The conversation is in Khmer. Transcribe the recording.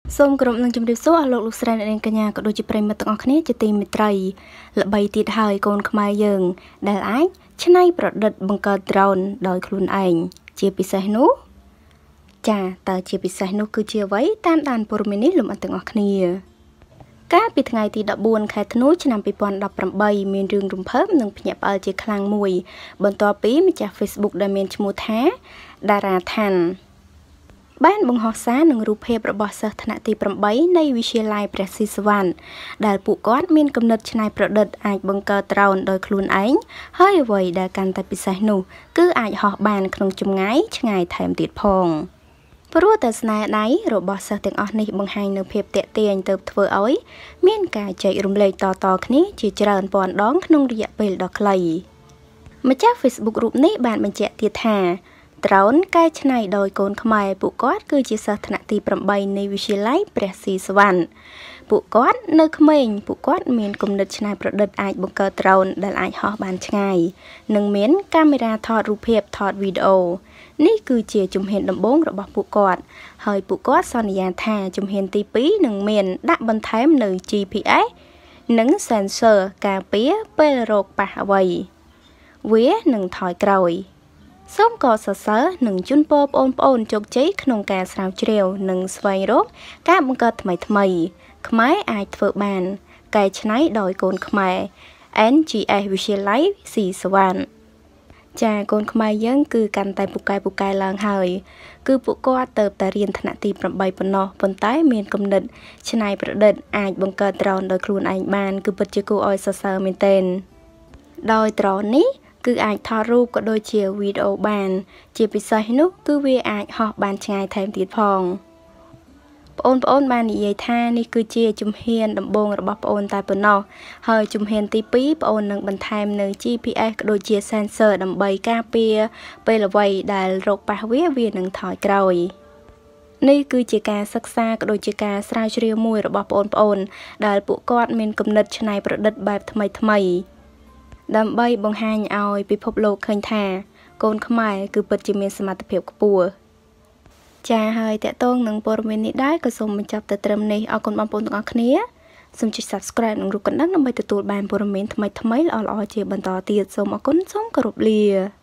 សូមគោរពនឹងជម្រាបសួរអស់លោកលោកស្រីអ្នកនាងកញ្ញាក៏ដូចជាប្រិយមិត្តទាំងអស់គ្នាជាទីមេត្រីល្បីទៀតហើយកូនខ្មែរយើងដែលអាចច្នៃប្រឌិតបង្កើត drone ដោយខ្លួនឯងជាពិសេសនោះចាតើជាពិសេសនោះគឺជាអ្វីតាមដានព័ត៌មាននេះលំអិតទាំងអស់គ្នាកាលពីថ្ងៃទី14ខែធ្នូឆ្នាំ2018មានរឿងរំភើបនិងភ្ញាក់ផ្អើលជាខ្លាំងមួយបន្ទាប់ពីម្ចាស់ Facebook ដែលមានឈ្មោះថាតារាឋានបានបង្ហោះសារនឹងរូបភាពរបស់សិស្សថ្នាក់ទី8នៃវិទ្យាល័យព្រះស៊ីសុវណ្ណដែលពួកគាត់មានគំនិតច្នៃប្រឌិតអាចបង្កើត drone ដោយខ្លួនឯងហើយអ្វីដែលកាន់តែពិសេសនោះគឺអាចហោះបានក្នុងចម្ងាយឆ្ងាយថែមទៀតផងព្រោះតែស្នាដៃរបស់សិស្សទាំងអស់នេះបង្ហាញនូវភាពទាក់ទាញទៅធ្វើឲ្យមានការចែករំលែកតៗគ្នាជាច្រើនពាន់ដងក្នុងរយៈពេលដ៏ខ្លីម្ចាស់ Facebook រូបនេះបានបញ្ជាក់ទៀតថាdrone កែច្នៃដោយកូនខ្មែរពួកគាត់គឺជាសិស្សថ្នាក់ទី8នៃវិទ្យាល័យព្រះស៊ីសុវណ្ណពួកគាត់នៅក្មេងពួកគាត់មានគំនិតច្នៃប្រឌិតអាចបង្កើត drone ដែលអាចហោះបានឆ្ងាយនិងមានកាមេរ៉ាថតរូបភាពថតវីដេអូនេះគឺជាជំហានដំបូងរបស់ពួកគាត់ហើយពួកគាត់សន្យាថាជំហានទី2នឹងមានដាក់បន្ថែមនៅ GPS និង sensor ការពារពេលរកប៉ះអ្វីវានឹងថយក្រោយសូមកោតសរសើរនិងជូនពរបងប្អូនជោគជ័យក្នុងការស្រាវជ្រាវនិងស្វែងរកការបង្កើតថ្មីៗខ្មែរអាចធ្វើបានកែច្នៃដោយកូនខ្មែរ NGS វិទ្យាល័យស៊ីសុវណ្ណចាកូនខ្មែរយើងគឺកាន់តែពូកែឡើងហើយគឺពួកគាត់ទៅតែរៀនថ្នាក់ទី8ប៉ុណ្ណោះប៉ុន្តែមានគំនិតច្នៃប្រឌិតអាចបង្កើត drone ដោយខ្លួនឯងបានគឺពិតជាគួរឲ្យសរសើរមែនទែនដោយ drone នេះគឺអាចថតរូបក៏ដូចជាវីដេអូបានជាពិសេសនោះគឺវាអាចហោះបានឆ្ងាយថែមទៀតផងបងប្អូនបាននិយាយថានេះគឺជាជំហានដំបូងរបស់បងតែប៉ុណ្ណោះហើយជំហានទី2បងនឹងបន្ថែមនៅ GPS ក៏ដូចជា sensor ដើម្បីការពារពេលអ្វីដែលរកប៉ះវានឹងថយក្រោយនេះគឺជាការសិក្សាក៏ដូចជាការស្រាវជ្រាវមួយរបស់បងប្អូនដែលពួកគាត់មានគំនិតច្នៃប្រឌិតបែបថ្មីដើម្បីបង្ហាញឲ្យពិភពលោកឃើញថាកូនខ្មែរគឺពិតជាមានសមត្ថភាពខ្ពស់ចាហើយតកតងនឹងព័ត៌មាននេះដែរក៏សូមបញ្ចប់តែត្រឹមនេះអរគុណបងប្អូនទាំងអស់គ្នាសូមចុច Subscribe និងរូបកណ្ដឹងដើម្បីទទួលបានព័ត៌មានថ្មីៗល្អៗជាបន្តទៀតសូមអរគុណសូមគោរពលា